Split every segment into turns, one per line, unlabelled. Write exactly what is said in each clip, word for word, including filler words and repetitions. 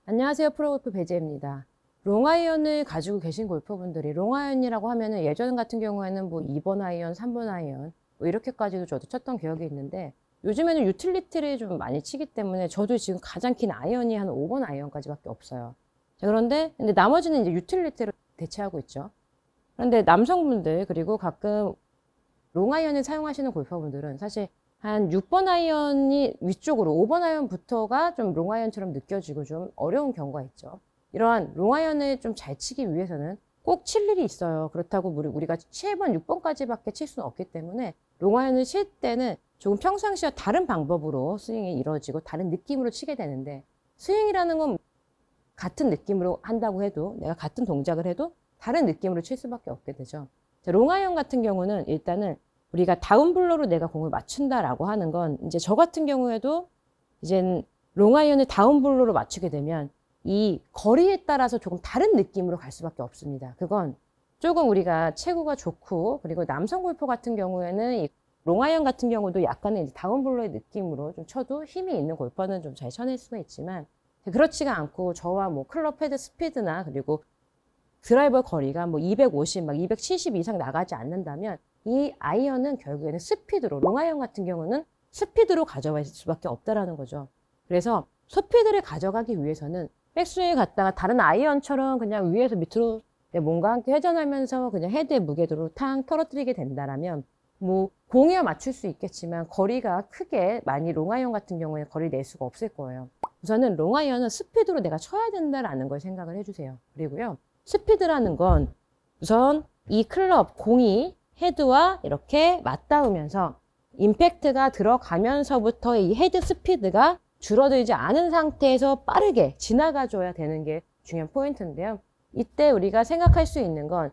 안녕하세요. 프로골프 배지혜입니다. 롱아이언을 가지고 계신 골퍼분들이 롱아이언이라고 하면은 예전 같은 경우에는 뭐 이 번 아이언, 삼 번 아이언 뭐 이렇게까지도 저도 쳤던 기억이 있는데 요즘에는 유틸리티를 좀 많이 치기 때문에 저도 지금 가장 긴 아이언이 한 오 번 아이언까지밖에 없어요. 자, 그런데 근데 나머지는 이제 유틸리티로 대체하고 있죠. 그런데 남성분들 그리고 가끔 롱아이언을 사용하시는 골퍼분들은 사실 한 육 번 아이언이 위쪽으로 오 번 아이언부터가 좀 롱아이언처럼 느껴지고 좀 어려운 경우가 있죠. 이러한 롱아이언을 좀 잘 치기 위해서는 꼭 칠 일이 있어요. 그렇다고 우리가 칠 번, 육 번까지밖에 칠 수는 없기 때문에 롱아이언을 칠 때는 조금 평상시와 다른 방법으로 스윙이 이루어지고 다른 느낌으로 치게 되는데 스윙이라는 건 같은 느낌으로 한다고 해도 내가 같은 동작을 해도 다른 느낌으로 칠 수밖에 없게 되죠. 자, 롱아이언 같은 경우는 일단은 우리가 다운블로로 내가 공을 맞춘다라고 하는 건 이제 저 같은 경우에도 이젠 롱아이언을 다운블로로 맞추게 되면 이 거리에 따라서 조금 다른 느낌으로 갈 수밖에 없습니다. 그건 조금 우리가 체구가 좋고 그리고 남성 골퍼 같은 경우에는 이 롱아이언 같은 경우도 약간의 다운블로의 느낌으로 좀 쳐도 힘이 있는 골퍼는 좀 잘 쳐낼 수가 있지만 그렇지가 않고 저와 뭐 클럽 헤드 스피드나 그리고 드라이버 거리가 뭐 이백오십, 막 이백칠십 이상 나가지 않는다면 이 아이언은 결국에는 스피드로, 롱아이언 같은 경우는 스피드로 가져갈 수밖에 없다라는 거죠. 그래서 스피드를 가져가기 위해서는 백스윙에 갔다가 다른 아이언처럼 그냥 위에서 밑으로 내 몸과 함께 회전하면서 그냥 헤드의 무게로 탕 떨어뜨리게 된다라면 뭐 공이야 맞출 수 있겠지만 거리가 크게 많이 롱아이언 같은 경우에 거리 낼 수가 없을 거예요. 우선은 롱아이언은 스피드로 내가 쳐야 된다라는 걸 생각을 해주세요. 그리고요. 스피드라는 건 우선 이 클럽, 공이 헤드와 이렇게 맞닿으면서 임팩트가 들어가면서부터 이 헤드 스피드가 줄어들지 않은 상태에서 빠르게 지나가줘야 되는 게 중요한 포인트인데요. 이때 우리가 생각할 수 있는 건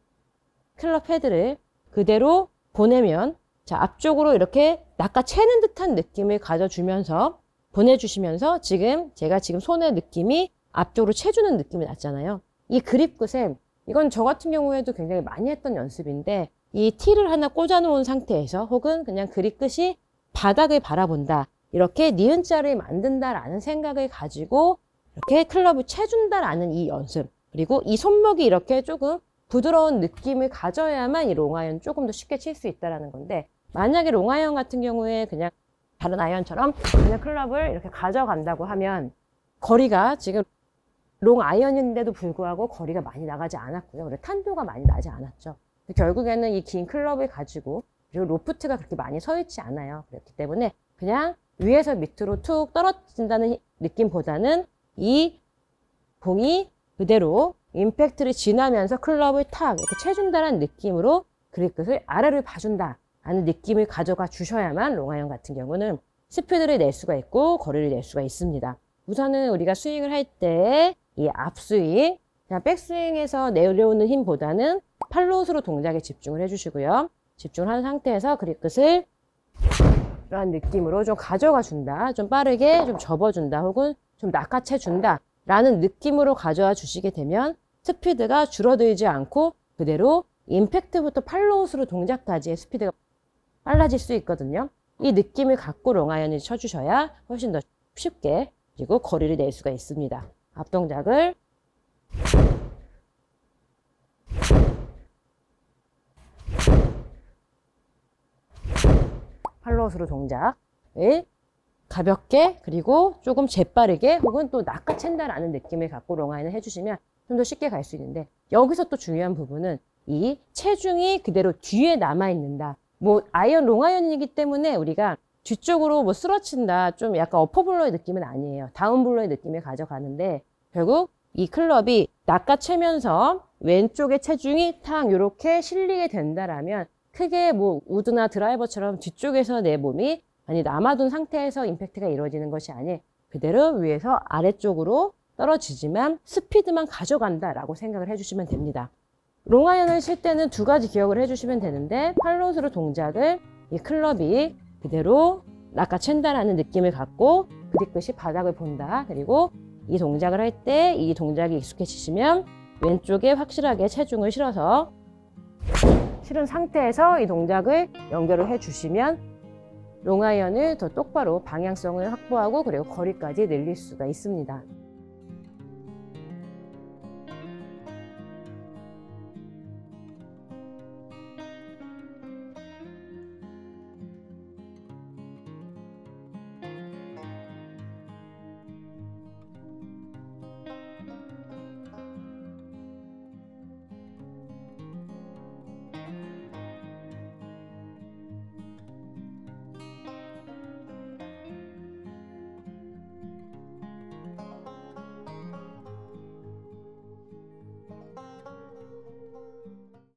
클럽 헤드를 그대로 보내면 자 앞쪽으로 이렇게 낚아채는 듯한 느낌을 가져주면서 보내주시면서 지금 제가 지금 손의 느낌이 앞쪽으로 채주는 느낌이 났잖아요. 이 그립 끝에 이건 저 같은 경우에도 굉장히 많이 했던 연습인데 이 티를 하나 꽂아 놓은 상태에서 혹은 그냥 그립 끝이 바닥을 바라본다. 이렇게 니은자를 만든다라는 생각을 가지고 이렇게 클럽을 채준다라는 이 연습. 그리고 이 손목이 이렇게 조금 부드러운 느낌을 가져야만 이 롱아이언 조금 더 쉽게 칠 수 있다는 건데 만약에 롱아이언 같은 경우에 그냥 다른 아이언처럼 그냥 클럽을 이렇게 가져간다고 하면 거리가 지금 롱아이언인데도 불구하고 거리가 많이 나가지 않았고요. 그리고 탄도가 많이 나지 않았죠. 결국에는 이 긴 클럽을 가지고 그리고 로프트가 그렇게 많이 서 있지 않아요. 그렇기 때문에 그냥 위에서 밑으로 툭 떨어진다는 느낌보다는 이 공이 그대로 임팩트를 지나면서 클럽을 탁 이렇게 채준다는 느낌으로 그립 끝을 아래를 봐준다 라는 느낌을 가져가 주셔야만 롱아이언 같은 경우는 스피드를 낼 수가 있고 거리를 낼 수가 있습니다. 우선은 우리가 스윙을 할 때 이 앞스윙, 백스윙에서 내려오는 힘보다는 팔로우스로 동작에 집중을 해주시고요. 집중을 한 상태에서 그립 끝을 이런 느낌으로 좀 가져가 준다. 좀 빠르게 좀 접어준다. 혹은 좀 낚아채 준다. 라는 느낌으로 가져와 주시게 되면 스피드가 줄어들지 않고 그대로 임팩트부터 팔로우스로 동작까지의 스피드가 빨라질 수 있거든요. 이 느낌을 갖고 롱아이언을 쳐주셔야 훨씬 더 쉽게 그리고 거리를 낼 수가 있습니다. 앞동작을 팔로우스로 동작을 가볍게 그리고 조금 재빠르게 혹은 또 낚아챈다라는 느낌을 갖고 롱아이언을 해주시면 좀 더 쉽게 갈 수 있는데 여기서 또 중요한 부분은 이 체중이 그대로 뒤에 남아있는다. 뭐 아이언 롱아이언이기 때문에 우리가 뒤쪽으로 뭐 쓰러친다 좀 약간 어퍼블로의 느낌은 아니에요. 다운블로의 느낌을 가져가는데 결국 이 클럽이 낚아채면서 왼쪽의 체중이 탁 이렇게 실리게 된다라면 크게 뭐 우드나 드라이버처럼 뒤쪽에서 내 몸이 많이 남아둔 상태에서 임팩트가 이루어지는 것이 아닌 그대로 위에서 아래쪽으로 떨어지지만 스피드만 가져간다라고 생각을 해주시면 됩니다. 롱아이언을 칠 때는 두 가지 기억을 해주시면 되는데 팔로우스로 동작을 이 클럽이 그대로 낚아챈다라는 느낌을 갖고 그립 끝이 바닥을 본다. 그리고 이 동작을 할 때 이 동작이 익숙해지시면 왼쪽에 확실하게 체중을 실어서 실은 상태에서 이 동작을 연결을 해주시면 롱아이언을 더 똑바로 방향성을 확보하고 그리고 거리까지 늘릴 수가 있습니다.